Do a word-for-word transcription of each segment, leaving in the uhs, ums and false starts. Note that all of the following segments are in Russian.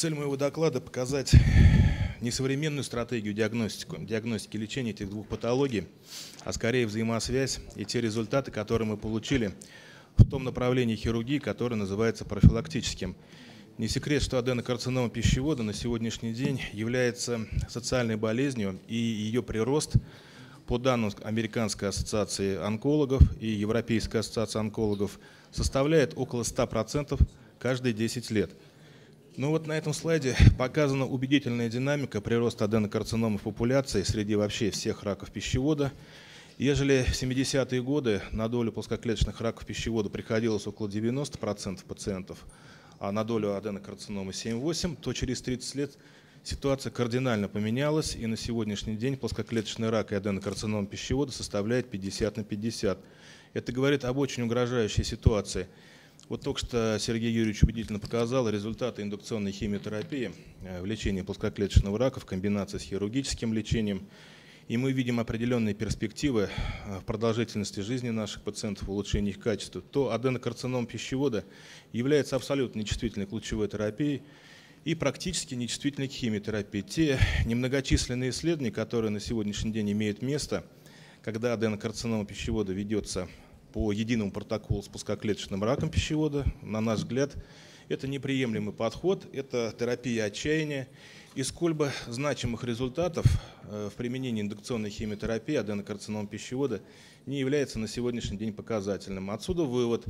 Цель моего доклада – показать не современную стратегию диагностику, диагностики лечения этих двух патологий, а скорее взаимосвязь и те результаты, которые мы получили в том направлении хирургии, которое называется профилактическим. Не секрет, что аденокарцинома пищевода на сегодняшний день является социальной болезнью, и ее прирост, по данным Американской ассоциации онкологов и Европейской ассоциации онкологов, составляет около ста процентов каждые десять лет. Ну вот на этом слайде показана убедительная динамика прироста аденокарциномы в популяции среди вообще всех раков пищевода. Ежели в семидесятые годы на долю плоскоклеточных раков пищевода приходилось около девяноста процентов пациентов, а на долю аденокарциномы семь-восемь, то через тридцать лет ситуация кардинально поменялась, и на сегодняшний день плоскоклеточный рак и аденокарцинома пищевода составляет пятьдесят на пятьдесят. Это говорит об очень угрожающей ситуации. Вот только что Сергей Юрьевич убедительно показал результаты индукционной химиотерапии в лечении плоскоклеточного рака в комбинации с хирургическим лечением. И мы видим определенные перспективы в продолжительности жизни наших пациентов, в улучшении их качества. То аденокарцином пищевода является абсолютно нечувствительной к лучевой терапии и практически нечувствительной к химиотерапии. Те немногочисленные исследования, которые на сегодняшний день имеют место, когда аденокарцинома пищевода ведется по единому протоколу с плоскоклеточным раком пищевода, на наш взгляд, это неприемлемый подход, это терапия отчаяния. И сколь бы значимых результатов в применении индукционной химиотерапии аденокарцинома пищевода не является на сегодняшний день показательным. Отсюда вывод.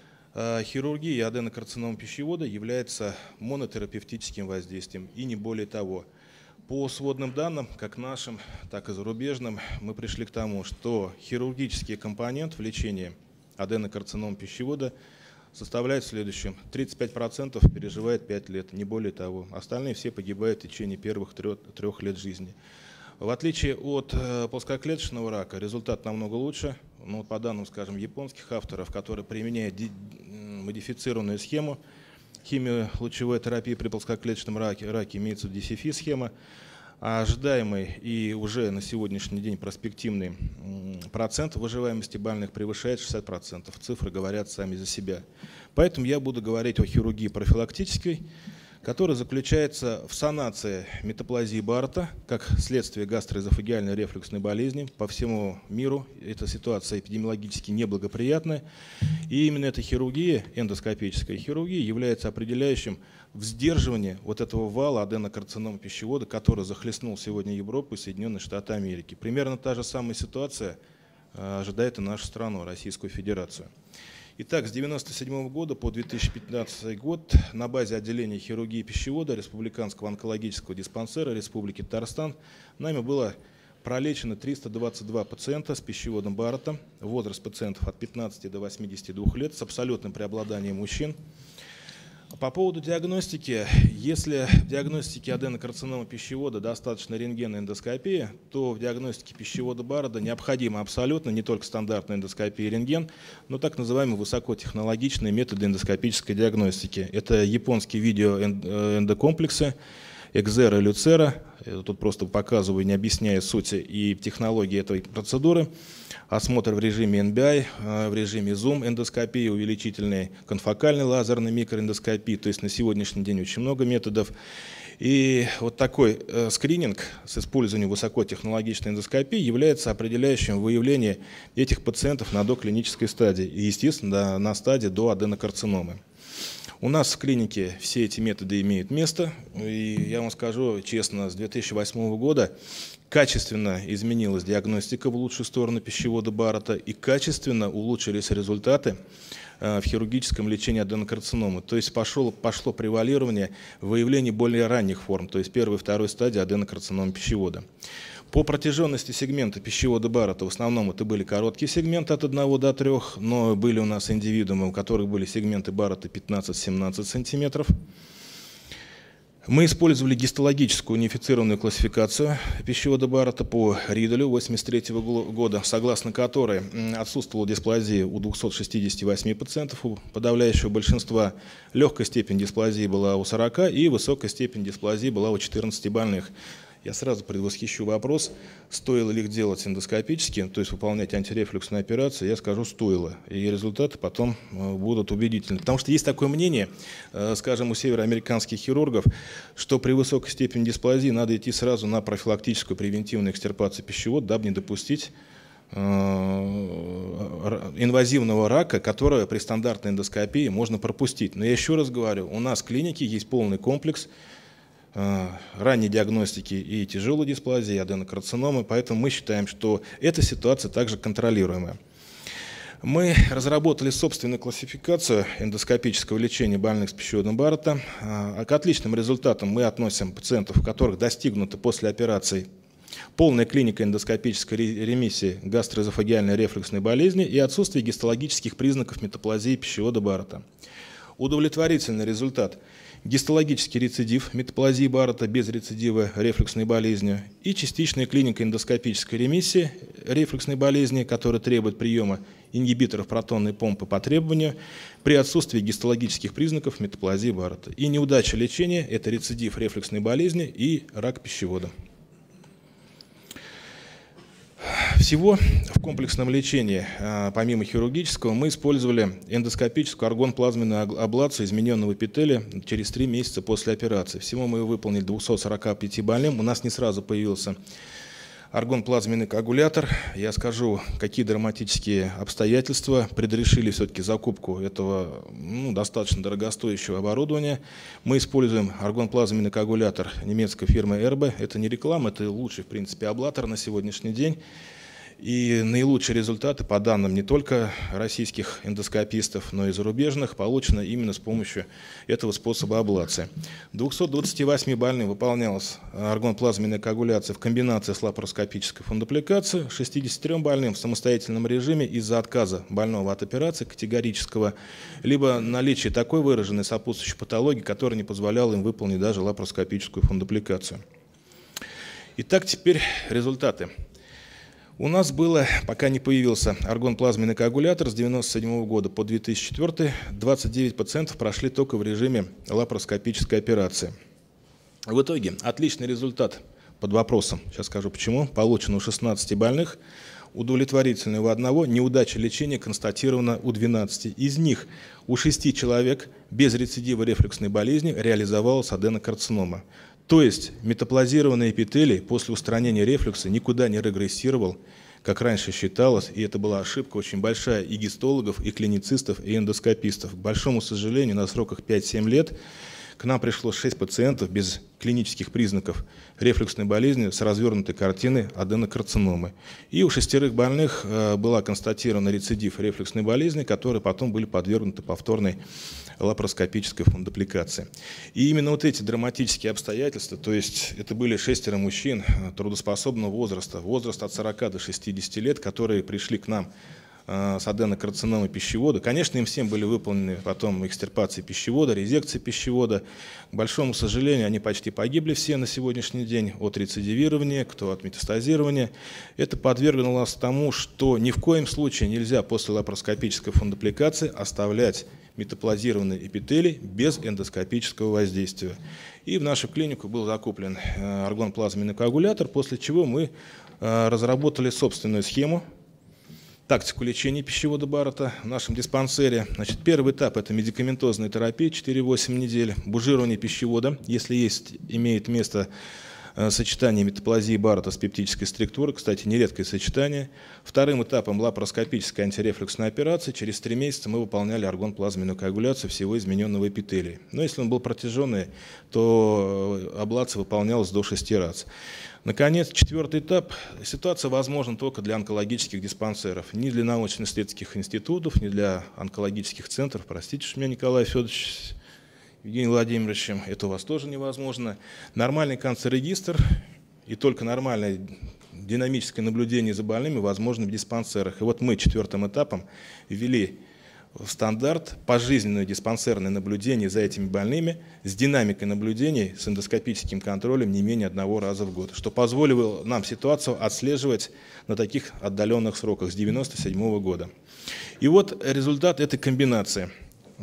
Хирургия аденокарцинома пищевода является монотерапевтическим воздействием, и не более того. По сводным данным, как нашим, так и зарубежным, мы пришли к тому, что хирургический компонент в лечении аденокарцинома пищевода составляет следующим. тридцать пять процентов переживает пять лет, не более того. Остальные все погибают в течение первых трех лет жизни. В отличие от плоскоклеточного рака, результат намного лучше. Ну, по данным, скажем, японских авторов, которые применяют модифицированную схему химиолучевой терапии при плоскоклеточном раке, раке имеется ди си эф и-схема, а ожидаемый и уже на сегодняшний день перспективный процент выживаемости больных превышает шестьдесят процентов. Цифры говорят сами за себя. Поэтому я буду говорить о хирургии профилактической, которая заключается в санации метаплазии Баррета как следствие гастроэзофагеальной рефлюксной болезни. По всему миру эта ситуация эпидемиологически неблагоприятная. И именно эта хирургия, эндоскопическая хирургия, является определяющим в сдерживании вот этого вала аденокарцинома пищевода, который захлестнул сегодня Европу и Соединенные Штаты Америки. Примерно та же самая ситуация ожидает и нашу страну, Российскую Федерацию. Итак, с девяносто седьмого года по две тысячи пятнадцатый год на базе отделения хирургии пищевода Республиканского онкологического диспансера Республики Татарстан нами было пролечено триста двадцать два пациента с пищеводом Баррета. Возраст пациентов от пятнадцати до восьмидесяти двух лет с абсолютным преобладанием мужчин. По поводу диагностики, если в диагностике аденокарцинома пищевода достаточно рентгена и эндоскопии, то в диагностике пищевода Баррета необходимо абсолютно не только стандартная эндоскопия и рентген, но так называемые высокотехнологичные методы эндоскопической диагностики. Это японские видеоэндокомплексы, Экзера и Люцера. Я тут просто показываю, не объясняя сути и технологии этой процедуры. Осмотр в режиме эн би ай, в режиме зум эндоскопии, увеличительной конфокальной лазерной микроэндоскопии. То есть на сегодняшний день очень много методов. И вот такой э, скрининг с использованием высокотехнологичной эндоскопии является определяющим выявление этих пациентов на доклинической стадии и, естественно, на стадии до аденокарциномы. У нас в клинике все эти методы имеют место, и я вам скажу честно, с две тысячи восьмого года качественно изменилась диагностика в лучшую сторону пищевода Баррета и качественно улучшились результаты в хирургическом лечении аденокарциномы. То есть пошло, пошло превалирование выявления более ранних форм, то есть первой и второй стадии аденокарциномы пищевода. По протяженности сегмента пищевода Баррета в основном это были короткие сегменты от одного до трёх, но были у нас индивидуумы, у которых были сегменты Баррета пятнадцать-семнадцать сантиметров. Мы использовали гистологическую унифицированную классификацию пищевода Баррета по Риделю восемьдесят третьего года, согласно которой отсутствовала дисплазия у двухсот шестидесяти восьми пациентов, у подавляющего большинства легкая степень дисплазии была у сорока и высокая степень дисплазии была у четырнадцати больных. Я сразу предвосхищу вопрос, стоило ли их делать эндоскопически, то есть выполнять антирефлюксную операцию. Я скажу, стоило. И результаты потом будут убедительны. Потому что есть такое мнение, скажем, у североамериканских хирургов, что при высокой степени дисплазии надо идти сразу на профилактическую превентивную экстирпацию пищевода, дабы не допустить инвазивного рака, которого при стандартной эндоскопии можно пропустить. Но я еще раз говорю, у нас в клинике есть полный комплекс ранней диагностики и тяжелой дисплазии, и аденокарциномы, поэтому мы считаем, что эта ситуация также контролируемая. Мы разработали собственную классификацию эндоскопического лечения больных с пищеводом Баррета. К отличным результатам мы относим пациентов, у которых достигнута после операции полная клиника эндоскопической ремиссии гастроэзофагеальной рефлюксной болезни и отсутствие гистологических признаков метаплазии пищевода Баррета. Удовлетворительный результат – гистологический рецидив метаплазии Баррета без рецидива рефлюксной болезни и частичная клиника эндоскопической ремиссии рефлюксной болезни, которая требует приема ингибиторов протонной помпы по требованию при отсутствии гистологических признаков метаплазии Баррета. И неудача лечения – это рецидив рефлюксной болезни и рак пищевода. Всего в комплексном лечении, помимо хирургического, мы использовали эндоскопическую аргон-плазменную аблацию измененного эпителия через три месяца после операции. Всего мы выполнили двумстам сорока пяти больным. У нас не сразу появился аргон-плазменный коагулятор. Я скажу, какие драматические обстоятельства предрешили все-таки закупку этого ну, достаточно дорогостоящего оборудования. Мы используем аргон-плазменный коагулятор немецкой фирмы Эрбе. Это не реклама, это лучший, в принципе, аблатор на сегодняшний день. И наилучшие результаты, по данным не только российских эндоскопистов, но и зарубежных, получены именно с помощью этого способа аблации. двумстам двадцати восьми больным выполнялась аргон-плазменная коагуляция в комбинации с лапароскопической фундупликацией, шестидесяти трём больным в самостоятельном режиме из-за отказа больного от операции категорического, либо наличия такой выраженной сопутствующей патологии, которая не позволяла им выполнить даже лапароскопическую фундупликацию. Итак, теперь результаты. У нас было, пока не появился аргон-плазменный коагулятор с девяносто седьмого года по две тысячи четвёртый, двадцать девять пациентов прошли только в режиме лапароскопической операции. В итоге отличный результат под вопросом, сейчас скажу почему, получен у шестнадцати больных, удовлетворительный у одного, неудача лечения констатирована у двенадцати. Из них у шести человек без рецидива рефлюксной болезни реализовалась аденокарцинома. То есть метаплазированный эпителий после устранения рефлюкса никуда не регрессировал, как раньше считалось, и это была ошибка очень большая и гистологов, и клиницистов, и эндоскопистов. К большому сожалению, на сроках пять-семь лет к нам пришло шесть пациентов без клинических признаков рефлюксной болезни с развернутой картиной аденокарциномы. И у шестерых больных была констатирована рецидив рефлюксной болезни, которые потом были подвергнуты повторной лапароскопической фундупликации. И именно вот эти драматические обстоятельства, то есть это были шестеро мужчин трудоспособного возраста, возраст от сорока до шестидесяти лет, которые пришли к нам с аденокарциномой пищевода. Конечно, им всем были выполнены потом экстирпации пищевода, резекции пищевода. К большому сожалению, они почти погибли все на сегодняшний день от рецидивирования, кто от метастазирования. Это подвергло нас тому, что ни в коем случае нельзя после лапароскопической фундупликации оставлять метаплазированный эпителий без эндоскопического воздействия. И в нашу клинику был закуплен аргон-плазменный коагулятор, после чего мы разработали собственную схему, тактику лечения пищевода Баррета в нашем диспансере. Значит, первый этап – это медикаментозная терапия четыре-восемь недель, бужирование пищевода, если есть, имеет место сочетание метаплазии Баррета с пептической структурой, кстати, нередкое сочетание. Вторым этапом лапароскопическая антирефлюксная операция. Через три месяца мы выполняли аргон-плазменную коагуляцию всего измененного эпителия. Но если он был протяженный, то аблация выполнялась до шести раз. Наконец, четвертый этап. Ситуация возможна только для онкологических диспансеров, не для научно-исследовательских институтов, не для онкологических центров. Простите меня, Николай Федорович, Евгений Владимирович, это у вас тоже невозможно. Нормальный канцерегистр и только нормальное динамическое наблюдение за больными возможно в диспансерах. И вот мы четвертым этапом ввели в стандарт пожизненное диспансерное наблюдение за этими больными с динамикой наблюдений, с эндоскопическим контролем не менее одного раза в год, что позволило нам ситуацию отслеживать на таких отдаленных сроках с девяносто седьмого года. И вот результат этой комбинации.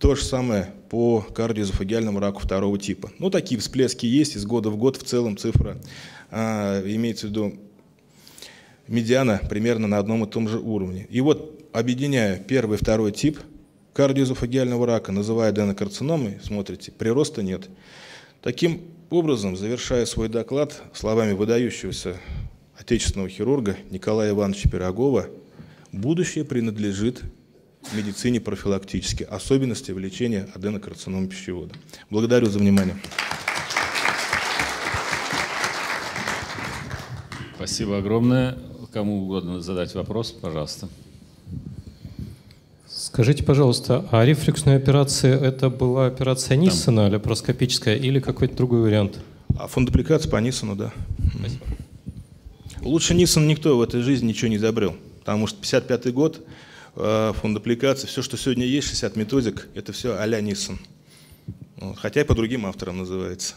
То же самое по кардиоэзофагиальному раку второго типа. Ну, такие всплески есть, из года в год в целом цифра, а, имеется в виду медиана примерно на одном и том же уровне. И вот, объединяя первый и второй тип кардиоэзофагиального рака, называя аденокарциномой, смотрите, прироста нет. Таким образом, завершая свой доклад словами выдающегося отечественного хирурга Николая Ивановича Пирогова, будущее принадлежит медицине профилактически, особенности в лечении аденокарциномы пищевода. Благодарю за внимание. Спасибо огромное. Кому угодно задать вопрос, пожалуйста. Скажите, пожалуйста, а рефлюксная операция – это была операция Ниссена, лапароскопическая, или какой-то другой вариант? А фундупликация по Ниссену, да. Спасибо. Лучше Ниссен никто в этой жизни ничего не изобрел, потому что пятьдесят пятый год, фундупликация, все, что сегодня есть, шестьдесят методик, это все а-ля Ниссен. Вот. Хотя и по другим авторам называется.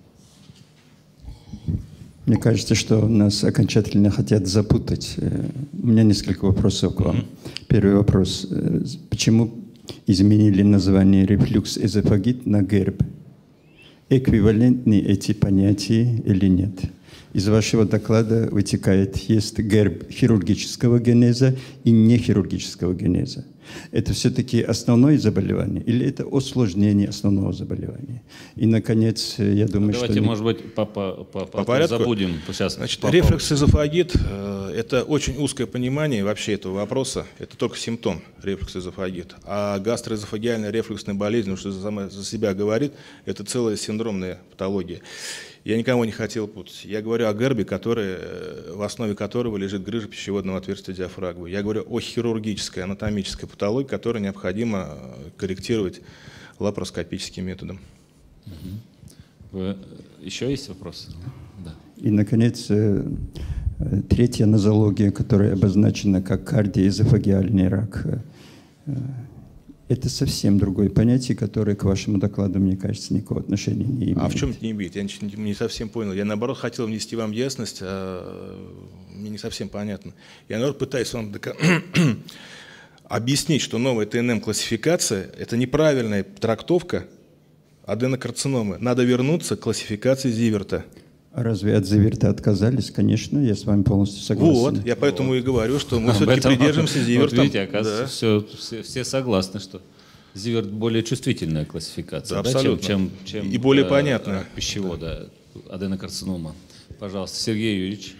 Мне кажется, что нас окончательно хотят запутать. У меня несколько вопросов к вам. Mm-hmm. Первый вопрос. Почему изменили название рефлюкс-эзофагит на герб? Эквивалентны эти понятия или нет? Из вашего доклада вытекает, есть герб хирургического генеза и нехирургического генеза. Это все-таки основное заболевание или это осложнение основного заболевания? И, наконец, я думаю, Давайте, что... Давайте, может быть, по, по, по, по порядку забудем. Сейчас, Значит, по, рефлюкс-эзофагит э, – это очень узкое понимание вообще этого вопроса. Это только симптом рефлюкс-эзофагит. А гастроэзофагиальная рефлюксная болезнь, ну, что за, за себя говорит, это целая синдромная патология. Я никого не хотел путать. Я говорю о гербе, который, в основе которого лежит грыжа пищеводного отверстия диафрагмы. Я говорю о хирургической, анатомической патологии, которую необходимо корректировать лапароскопическим методом. Вы... Еще есть вопросы? Да. И, наконец, третья нозология, которая обозначена как кардиоэзофагиальный рак. Это совсем другое понятие, которое к вашему докладу, мне кажется, никакого отношения не имеет. А в чем это не имеет? Я не, не совсем понял. Я, наоборот, хотел внести вам ясность, а мне не совсем понятно. Я, наоборот, пытаюсь вам дока... объяснить, что новая Т Н М-классификация – это неправильная трактовка аденокарциномы. Надо вернуться к классификации Зиверта. Разве от Зиверта отказались? Конечно, я с вами полностью согласен. Вот, я поэтому вот. и говорю, что мы Об все-таки этом, придержимся Зиверта. Вот видите, оказывается, да. все, все, все согласны, что Зиверт более чувствительная классификация, да, да, чем, чем, чем и более э, понятная. Пищевода, да. Аденокарцинома. Пожалуйста, Сергей Юрьевич.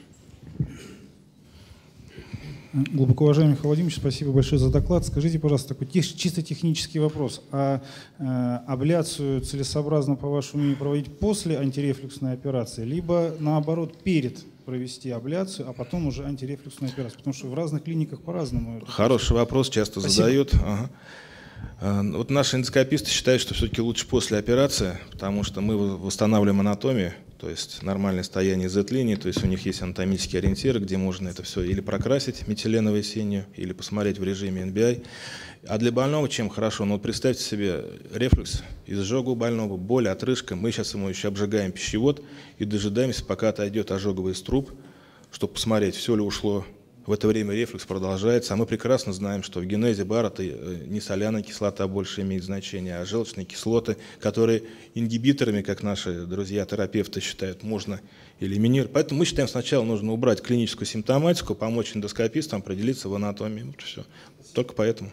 Глубоко уважаемый Михаил Владимирович, спасибо большое за доклад. Скажите, пожалуйста, такой тех, чисто технический вопрос. А э, абляцию целесообразно, по вашему мнению, проводить после антирефлюксной операции, либо наоборот перед провести абляцию, а потом уже антирефлюксную операцию? Потому что в разных клиниках по-разному. Хороший вопрос, часто спасибо. задают. Ага. Вот наши эндоскописты считают, что все-таки лучше после операции, потому что мы восстанавливаем анатомию, то есть нормальное состояние зет-линии, то есть у них есть анатомические ориентиры, где можно это все или прокрасить метиленовой синью, или посмотреть в режиме эн би ай. А для больного чем хорошо? Ну вот представьте себе рефлюкс, изжога у больного, боль, отрыжка. Мы сейчас ему еще обжигаем пищевод и дожидаемся, пока отойдет ожоговый струп, чтобы посмотреть, все ли ушло. В это время рефлюкс продолжается, а мы прекрасно знаем, что в генезе Баррета не соляная кислота больше имеет значение, а желчные кислоты, которые ингибиторами, как наши друзья-терапевты считают, можно элиминировать. Поэтому мы считаем, сначала нужно убрать клиническую симптоматику, помочь эндоскопистам определиться в анатомии. Вот все. Только поэтому.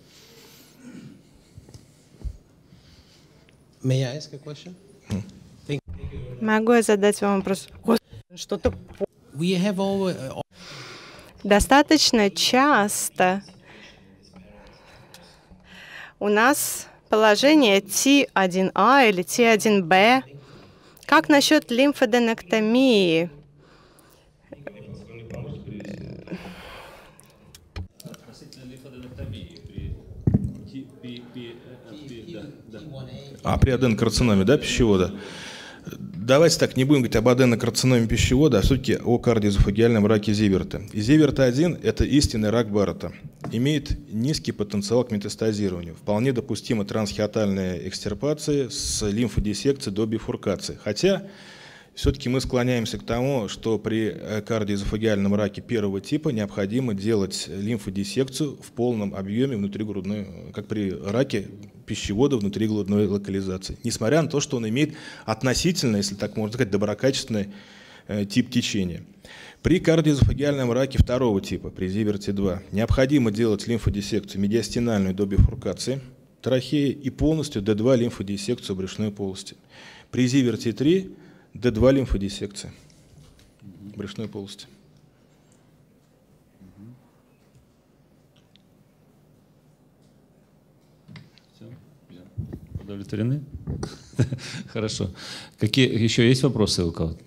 Могу я задать вам вопрос? Что-то... Достаточно часто у нас положение Т один А или Т один Б. Как насчет лимфоденектомии? А при аденокарциноме, да, пищевода? Давайте так, не будем говорить об аденокарциноме пищевода, а все-таки о кардиоэзофагиальном раке Зиверта. И Зиверт один – это истинный рак Баррета. Имеет низкий потенциал к метастазированию. Вполне допустима трансхиатальная экстирпация с лимфодиссекцией до бифуркации. Хотя все-таки мы склоняемся к тому, что при кардиоэзофагиальном раке первого типа необходимо делать лимфодиссекцию в полном объеме внутригрудной, как при раке пищевода внутригрудной локализации, несмотря на то, что он имеет относительно, если так можно сказать, доброкачественный э, тип течения. При кардиоэзофагиальном раке второго типа, при Зиверте два, необходимо делать лимфодиссекцию медиастинальную до бифуркации трахеи и полностью дэ два лимфодиссекцию брюшной полости. При Зиверте три дэ два лимфодиссекция брюшной полости. Удовлетворены? Хорошо. Какие еще есть вопросы у кого-то?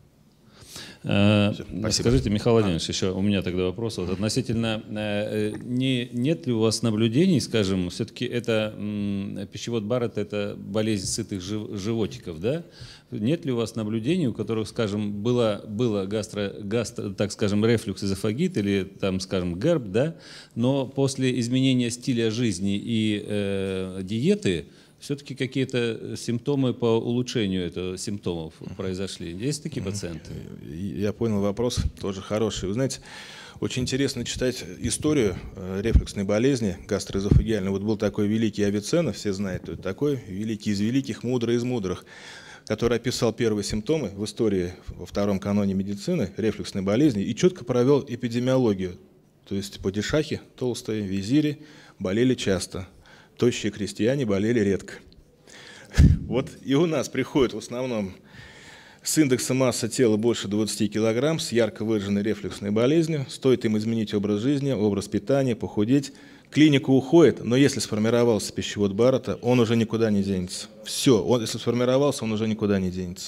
Все, скажите, Михаил Владимирович, еще у меня тогда вопрос. Вот относительно, не, нет ли у вас наблюдений, скажем, все-таки это пищевод Барретта, это болезнь сытых животиков, да? Нет ли у вас наблюдений, у которых, скажем, было, было гастро, гастро, так скажем, рефлюкс-эзофагит или, там, скажем, герб, да? Но после изменения стиля жизни и э, диеты все-таки какие-то симптомы по улучшению этого симптомов произошли. Есть такие пациенты? Я понял вопрос, тоже хороший. Вы знаете, очень интересно читать историю рефлюксной болезни гастроэзофагиальной. Вот был такой великий Авиценна, все знают, кто это такой, великий из великих, мудрый из мудрых, который описал первые симптомы в истории во втором каноне медицины рефлюксной болезни и четко провел эпидемиологию. То есть падишахи, толстые, визири болели часто. Тощие крестьяне болели редко. Вот и у нас приходят в основном с индексом массы тела больше двадцати килограмм, с ярко выраженной рефлюксной болезнью. Стоит им изменить образ жизни, образ питания, похудеть. Клиника уходит, но если сформировался пищевод Барретта, он уже никуда не денется. Все, он, если сформировался, он уже никуда не денется.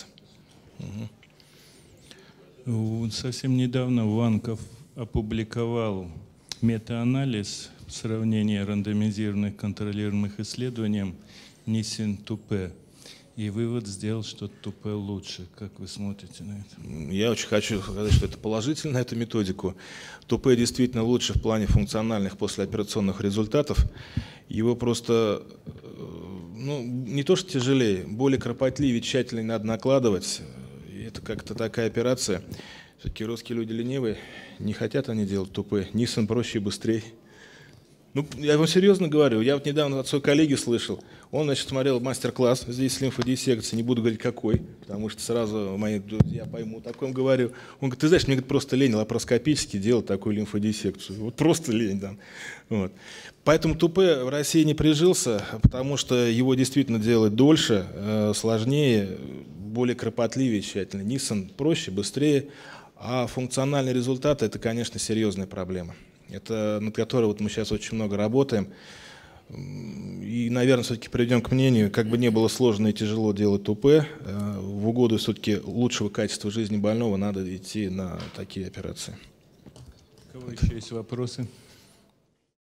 Угу. Совсем недавно Ванков опубликовал метаанализ сравнение рандомизированных контролируемых исследований Ниссен-Тупе. И вывод сделал, что Тупе лучше. Как вы смотрите на это? Я очень хочу сказать, что это положительно, эту методику. Тупе действительно лучше в плане функциональных послеоперационных результатов. Его просто, ну, не то что тяжелее, более кропотливее, тщательнее надо накладывать. И это как-то такая операция. Все-таки русские люди ленивые, не хотят они делать Тупе. Ниссен проще и быстрее. Ну, я вам серьезно говорю, я вот недавно от своего коллеги слышал, он, значит, смотрел мастер-класс здесь лимфодиссекции, не буду говорить какой, потому что сразу мои друзья поймут, о ком говорю. Он говорит, ты знаешь, мне говорит, просто лень лапароскопически делать такую лимфодиссекцию. Вот просто лень, да. Вот. Поэтому Тупе в России не прижился, потому что его действительно делать дольше, сложнее, более кропотливее, тщательно. Ниссен проще, быстрее, а функциональный результат – это, конечно, серьезная проблема. Это над которой вот мы сейчас очень много работаем. И, наверное, все-таки придем к мнению, как бы не было сложно и тяжело делать Тупе, в угоду все-таки лучшего качества жизни больного надо идти на такие операции. У кого еще есть вопросы?